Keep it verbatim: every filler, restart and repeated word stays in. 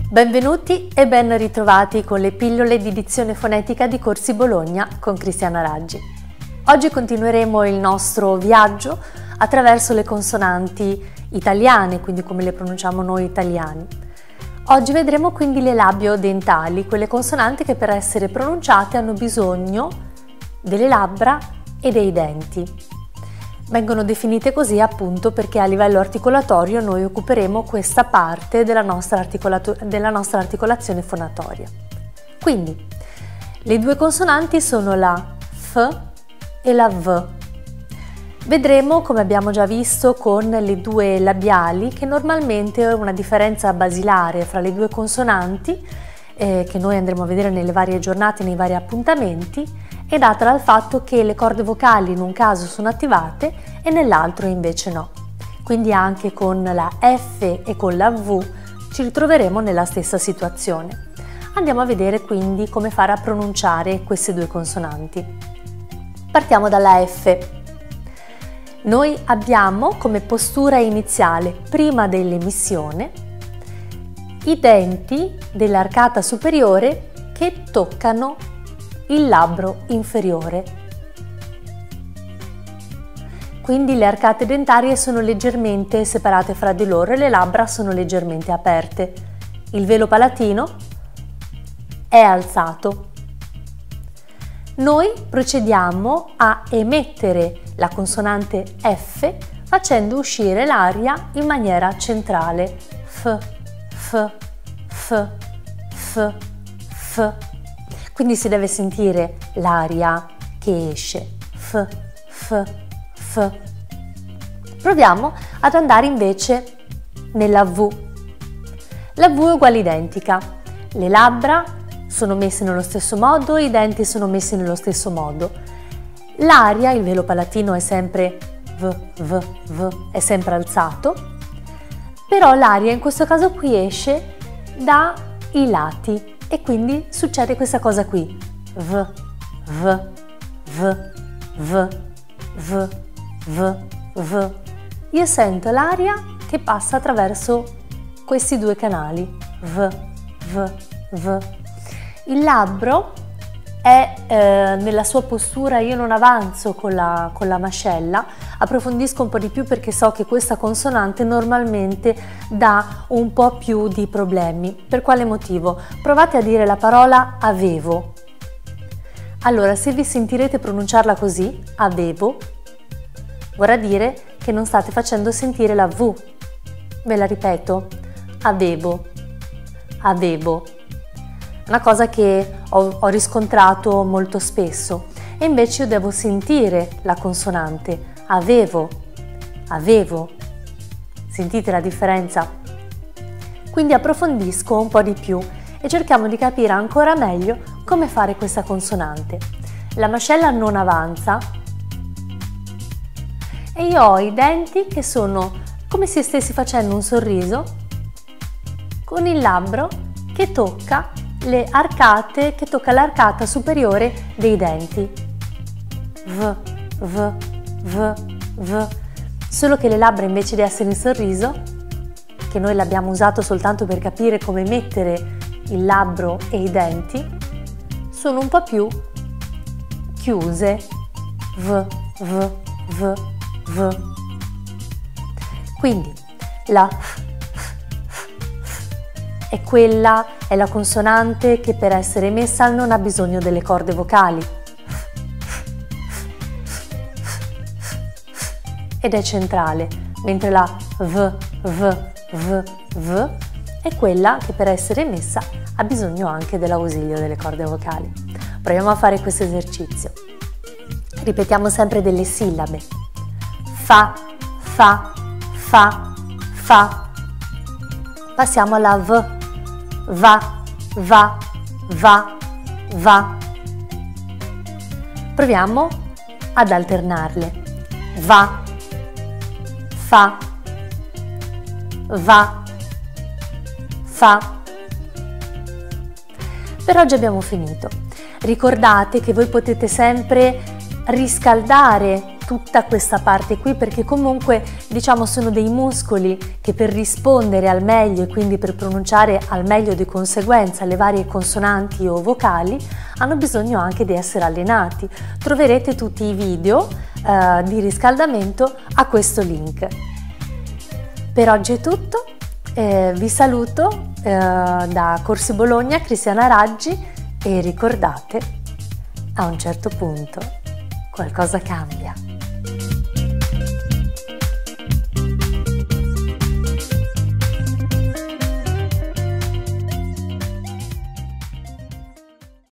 Benvenuti e ben ritrovati con le pillole di dizione fonetica di Corsi Bologna con Cristiana Raggi. Oggi continueremo il nostro viaggio attraverso le consonanti italiane, quindi come le pronunciamo noi italiani. Oggi vedremo quindi le labiodentali, quelle consonanti che per essere pronunciate hanno bisogno delle labbra e dei denti. Vengono definite così appunto perché a livello articolatorio noi occuperemo questa parte della nostra, della nostra articolazione fonatoria. Quindi le due consonanti sono la F e la V. Vedremo, come abbiamo già visto con le due labiali, che normalmente una differenza basilare fra le due consonanti, eh, che noi andremo a vedere nelle varie giornate, nei vari appuntamenti, è data dal fatto che le corde vocali in un caso sono attivate e nell'altro invece no. Quindi anche con la F e con la V ci ritroveremo nella stessa situazione. Andiamo a vedere quindi come fare a pronunciare queste due consonanti. Partiamo dalla F. Noi abbiamo come postura iniziale, prima dell'emissione, i denti dell'arcata superiore che toccano il labbro inferiore. Quindi le arcate dentarie sono leggermente separate fra di loro e le labbra sono leggermente aperte. Il velo palatino è alzato. Noi procediamo a emettere la consonante F facendo uscire l'aria in maniera centrale. F, F, F, F, F. Quindi si deve sentire l'aria che esce. F, F, F. Proviamo ad andare invece nella V. La V è uguale identica. Le labbra sono messe nello stesso modo, i denti sono messi nello stesso modo. L'aria, il velo palatino è sempre V, V, V, è sempre alzato, però l'aria in questo caso qui esce dai lati. E quindi succede questa cosa qui. V, V, V, V, V, V, V. Io sento l'aria che passa attraverso questi due canali. V, V, V. Il labbro è eh, nella sua postura, io non avanzo con la, con la mascella, approfondisco un po' di più perché so che questa consonante normalmente dà un po' più di problemi. Per quale motivo? Provate a dire la parola avevo. Allora, se vi sentirete pronunciarla così, avevo, vorrà dire che non state facendo sentire la V. Ve la ripeto, avevo, avevo. Una cosa che ho, ho riscontrato molto spesso e invece io devo sentire la consonante avevo, avevo. Sentite la differenza? Quindi approfondisco un po' di più e cerchiamo di capire ancora meglio come fare questa consonante. La mascella non avanza e io ho i denti che sono come se stessi facendo un sorriso con il labbro che tocca le arcate, che tocca l'arcata superiore dei denti. V, V, V, V. Solo che le labbra invece di essere in sorriso, che noi l'abbiamo usato soltanto per capire come mettere il labbro e i denti, sono un po' più chiuse. V, V, V, V. Quindi la F, è quella, è la consonante che per essere emessa non ha bisogno delle corde vocali ed è centrale, mentre la V, V, V, V è quella che per essere emessa ha bisogno anche dell'ausilio delle corde vocali. Proviamo a fare questo esercizio. Ripetiamo sempre delle sillabe. Fa, fa, fa, fa. Passiamo alla V. Va, va, va, va. Proviamo ad alternarle. Va, fa, va, fa. Per oggi abbiamo finito. Ricordate che voi potete sempre riscaldare tutta questa parte qui, perché comunque diciamo sono dei muscoli che per rispondere al meglio e quindi per pronunciare al meglio di conseguenza le varie consonanti o vocali hanno bisogno anche di essere allenati. Troverete tutti i video eh, di riscaldamento a questo link. Per oggi è tutto, eh, vi saluto eh, da Corsi Bologna, Cristiana Raggi, e ricordate, a un certo punto qualcosa cambia.